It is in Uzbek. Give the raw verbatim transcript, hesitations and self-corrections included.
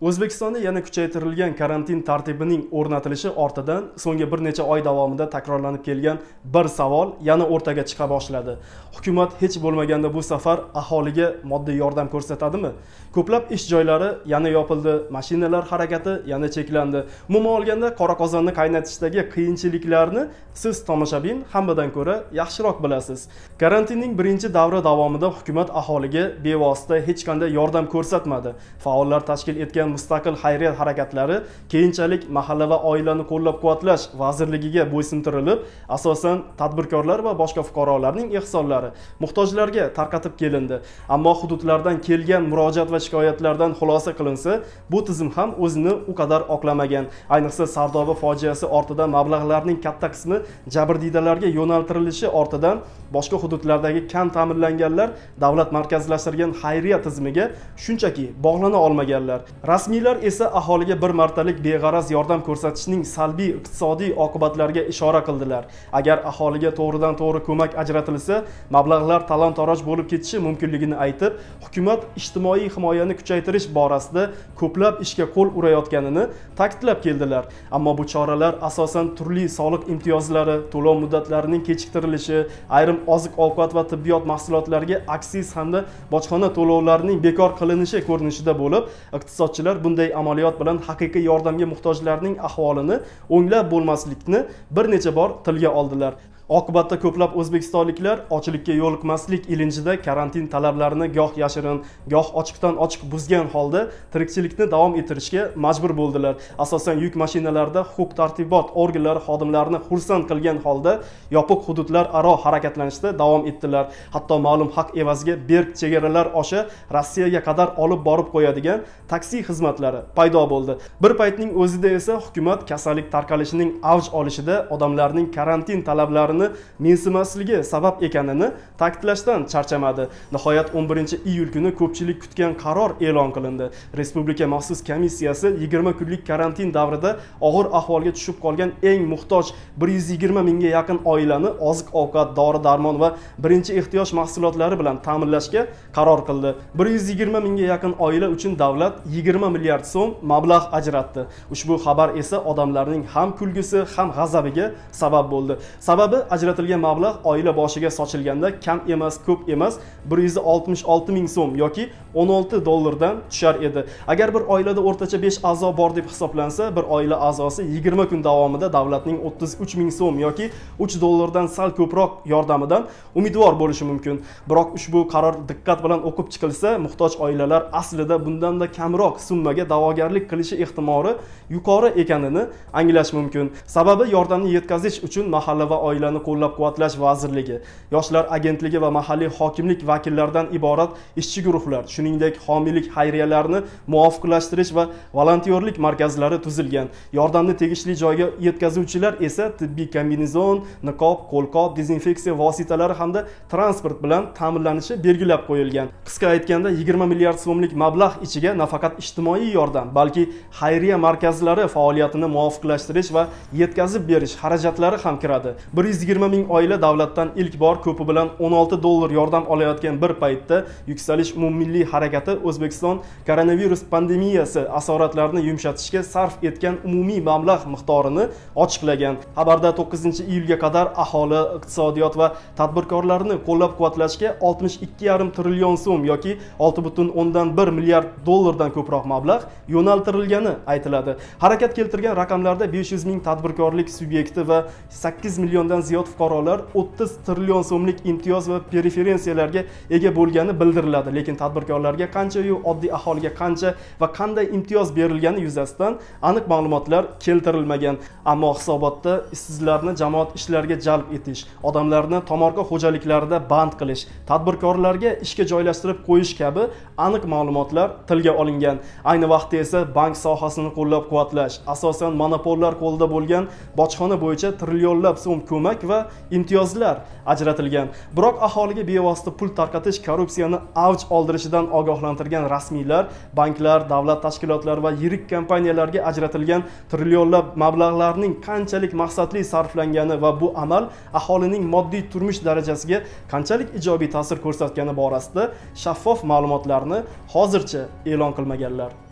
O'zbekistonda yana kuchaytirilgan karantin tartibining o'rnatilishi ortidan so'nggi bir necha oy davomida takrorlanib kelgan bir savol yana o'rtaga chiqa boshladi. Hukumat hech bo'lmaganda bu safar aholiga moddiy yordam ko'rsatadimi? Ko'plab ish joylari yana yopildi, mashinalar harakati yana cheklandi. Umuman olganda Qoraqozonni qaynatishdagi qiyinchiliklarni siz tomoshabin hammadan ko'ra yaxshiroq bilasiz. Karantinning birinchi davri davomida hukumat aholiga bevosita hech qanday yordam ko'rsatmadi. Faollar tashkil etgan mustaqil xayriyat harakatlari keyinchalik mahalla va oilani qo'llab-quvvatlash vazirligiga bo'ysuntirilib, asosan tadbirkorlar va boshqa fuqarolarning ehsonlari muhtojlarga tarqatib kelindi. Ammo hududlardan kelgan murojaat va shikoyatlardan xulosa qilinsa, bu tizim ham o'zini u qadar oqlamagan. Ayniqsa Sardoba fojiasi ortidan mablag'larning katta qismi jabrdiydalarga yo'naltirilishi ortidan boshqa hududlardagi kam ta'minlanganlar davlat markazlashtirgan xayriyat tizimiga shunchaki bog'lana olmaganlar. Rasmiylar esa aholiga bir martalik beg'araz yordam ko'rsatishning salbiy iqtisodiy oqibatlariga ishora qildilar. Agar aholiga to'g'ridan to'g'ri ko'mak ajratilsa, mablag'lar talon-taroj bo'lib ketishi mumkinligini aytib, hukumat ijtimoiy himoyani kuchaytirish borasida ko'plab ishga qo'l urayotganini ta'kidlab keldilar. Ammo bu choralar asosan turli soliq imtiyozlari, to'lov muddatlarining kechiktirilishi, ayrim oziq-ovqat va tibbiyot mahsulotlariga aksiz hamda bojxona to'lovlarining bekor qilinishi ko'rinishida bo'lib, iqtisodchilar bunday amaliyot bilan haqiqiy yordamga muhtojlarning ahvolini o'nglab bo'lmaslikni bir necha bor tilga oldilar. Oqibatda ko'plab o'zbekistonliklar ochlikka yo'liqmaslik ilinjida karantin talablarini goh yashirin, goh ochiqdan ochiq buzgan holda tirikchilikni davom ettirishga majbur bo'ldilar. Asosan yuk mashinalarida huquq-tartibot organlari xodimlarini xursand qilgan holda yopiq hududlar aro harakatlanishda davom etdilar. Hatto ma'lum haq evaziga berk chegaralar osha Rossiyaga qadar olib borib qo'yadigan taksi xizmatlari paydo bo'ldi. Bir paytning o'zida esa hukumat kasallik tarqalishining avj olishida odamlarning karantin talablarini mensimasligi sabab ekanini ta'kidlashdan charchamadi. Nihoyat o'n birinchi iyul kuni ko'pchilik kutgan qaror e'lon qilindi. Respublika maxsus komissiyasi yigirma kunlik karantin davrida og'ir ahvolga tushib qolgan eng muhtoj bir yuz yigirma mingga yaqin oilani oziq-ovqat, dori-darmon va birinchi ehtiyoj mahsulotlari bilan ta'minlashga qaror qildi. bir yuz yigirma mingga yaqin oila uchun davlat yigirma milliard so'm mablag' ajratdi. Ushbu xabar esa odamlarning ham kulgusi, ham g'azabiga sabab bo'ldi. Sababi ajratilgan mablag' oila boshiga sochilganda kam emas, ko'p emas, bir yuz oltmish olti ming so'm yoki o'n olti dollardan tushar edi. Agar bir oilada o'rtacha besh a'zo bor deb hisoblansa, bir oila a'zosi yigirma kun davomida davlatning o'ttiz uch ming so'm yoki uch dollardan sal ko'proq yordamidan umidvor bo'lishi mumkin. Biroq ushbu qaror diqqat bilan o'qib chiqilsa, muhtoj oilalar aslida bundan-da kamroq summaga da'vogarlik qilishi ehtimoli yuqori ekanini anglash mumkin. Sababi yordamni yetkazish uchun mahalla va oilani qo'llab-quvvatlash vazirligi, yoshlar agentligi va mahalliy hokimlik vakillaridan iborat ishchi guruhlar, shuningdek homiylik xayriyalarini muvofiqlashtirish va volontyorlik markazlari tuzilgan. Yordamni tegishli joyga yetkazuvchilar esa tibbiy kombinezon, niqob, qo'lqop, dezinfeksiya vositalari hamda transport bilan ta'minlanishi belgilab qo'yilgan. Qisqa aytganda, yigirma milliard so'mlik mablag' ichiga nafaqat ijtimoiy yordam, balki xayriya markazlari faoliyatini muvofiqlashtirish va yetkazib berish xarajatlari ham kiradi. bir yuz yigirma ming oila davlatdan ilk bor ko'pi bilan o'n olti dollar yordam olayotgan bir paytda Yuksalish umummilliy harakati O'zbekiston koronavirus pandemiyasi asoratlarini yumshatishga sarf etgan umumiy mablag' miqdorini ochiqlagan. Xabarda to'qqizinchi iyulga qadar aholi, iqtisodiyot va tadbirkorlarni qo'llab-quvvatlashga oltmish ikki yarim trillion so'm yoki olti butun o'ndan bir milliard dollardan ko'proq mablag' yo'naltirilgani aytiladi. Harakat keltirgan raqamlarda besh yuz ming tadbirkorlik subyekti va sakkiz milliondan ziyod fuqarolar o'ttiz trillion so'mlik imtiyoz va preferensiyalarga ega bo'lgani bildiriladi. Lekin tadbirkorlarga qancha yu oddiy aholiga qancha va qanday imtiyoz berilgani yuzasidan aniq ma'lumotlar keltirilmagan. Ammo hisobotda ishsizlarni jamoat ishlariga jalb etish, odamlarni tomorqa xo'jaliklarida band qilish, tadbirkorlarga ishga joylashtirib qo'yish kabi aniq ma'lumotlar tilga olingan. Ayni vaqtda esa bank sohasini qo'llab-quvvatlash, asosan monopollar qo'lida bo'lgan bojxona bo'yicha trillionlab so'm ko'mak va imtiyozlar ajratilgan. Biroq aholiga bevosita pul tarqatish korrupsiyani avj oldirishidan ogohlantirgan rasmiylar, banklar, davlat tashkilotlari va yirik kompaniyalarga ajratilgan trillionlab mablag'larning qanchalik maqsadli sarflangani va bu amal aholining moddiy turmush darajasiga qanchalik ijobiy ta'sir ko'rsatgani borasida shaffof ma'lumotlarni hozircha e'lon qilmaganlar.